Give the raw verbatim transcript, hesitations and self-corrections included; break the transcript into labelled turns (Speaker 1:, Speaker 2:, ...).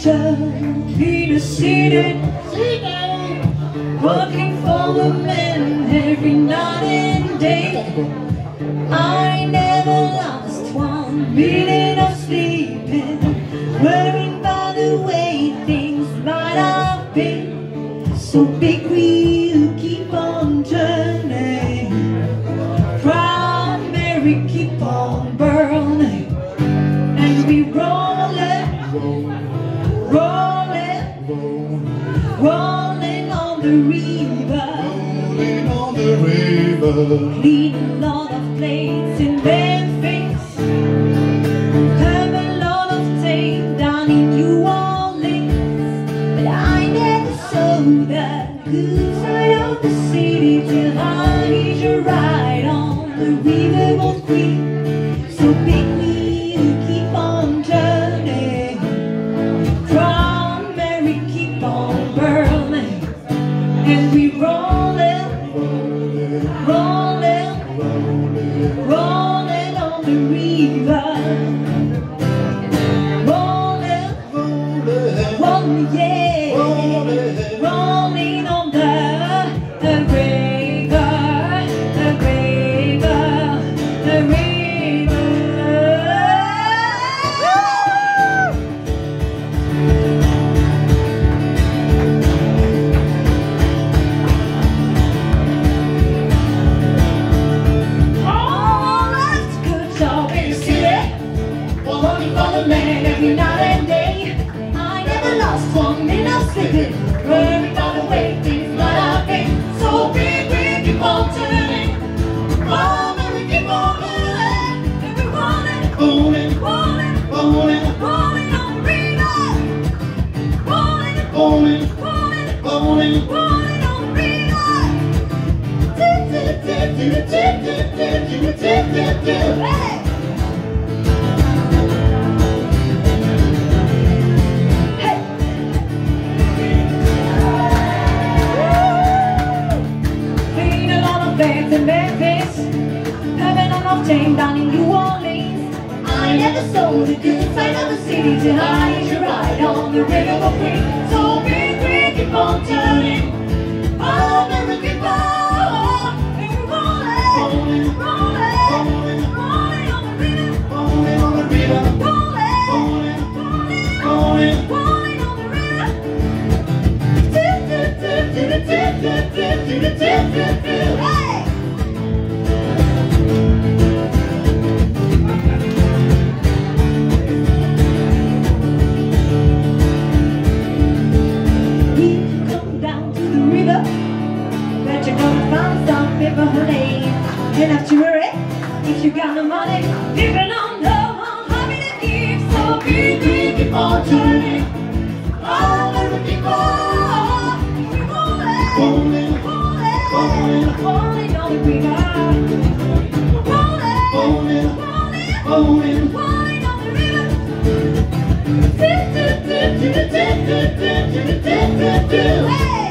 Speaker 1: in a city, working for the men every night and day. I never lost one minute of sleeping, worrying by the way things might have been. So big wheel keep on turning, proud Mary keep on burning, and we rolling, rolling, rolling on the river,
Speaker 2: rolling on the river.
Speaker 1: clean a lot of plates in Memphis, have a lot of things down in New Orleans, but I never saw that good side of the city till I hitched a ride on the riverboat queen. So big wheel keep on turning, proud Mary keep on burning, and we rolling, rolling, rolling on the river, rolling, rolling, yeah, rolling on the, the river, the river, the river. Every night and day, I never lost one minute of sleeping, worried about the way things might have been. So big, we keep on turning, oh, we keep on rolling, and we're rolling, rolling, rolling, rolling, rolling on the river, rolling, rolling, rolling, rolling, rolling on the river. Hey! Bands in Memphis, having enough time down in New Orleans. I never saw the good side of the city till I hitched a ride on the river queen. So big, we keep on turning, oh, Mary keep on, and we're rolling, rolling, rolling, rolling on the river, rolling on the river, rolling, rolling, rolling, rolling on the river. Tip, tip, tip, tip, tip, tip, tip, tip, tip, tip, tip. And after worry, if you got the money, people don't know how happy to give. So big, we keep on turning, all the people, we rolling, rolling, rolling, rolling on the river, rolling, rolling, rolling, rolling on the river. Tip, tip, tip, tip, tip, tip, tip, tip, tip, tip, tip. Hey!